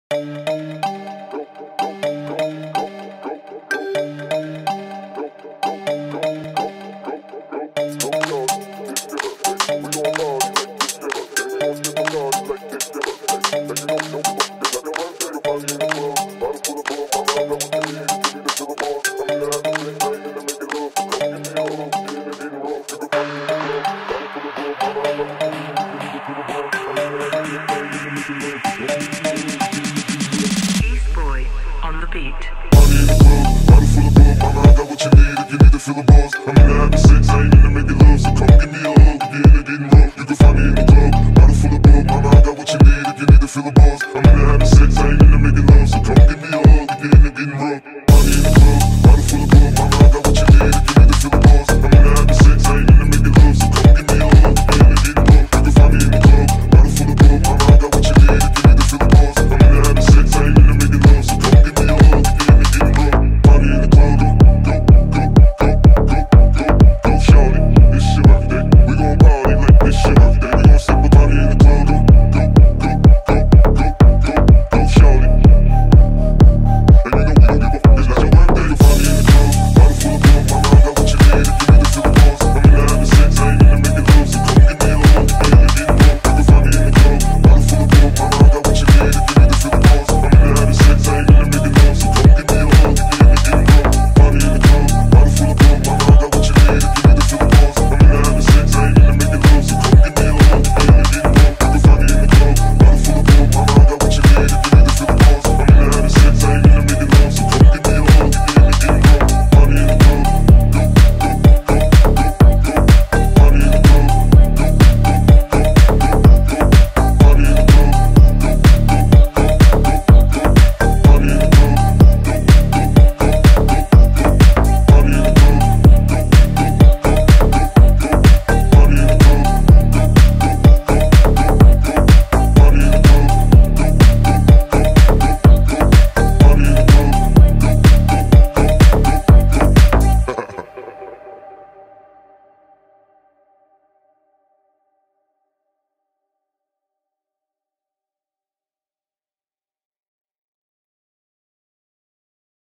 East Boy on the beat. Money in the club, bottle full of bug. Mama, I got what you need if you need to feel the buzz. I'm into having sex, I ain't into making love. So come give me a hug, if you're into getting rough. You can find me in the club, bottle full of bug. Mama, I got what you need if you need to feel the buzz. I'm into having sex, I ain't into making love. So come give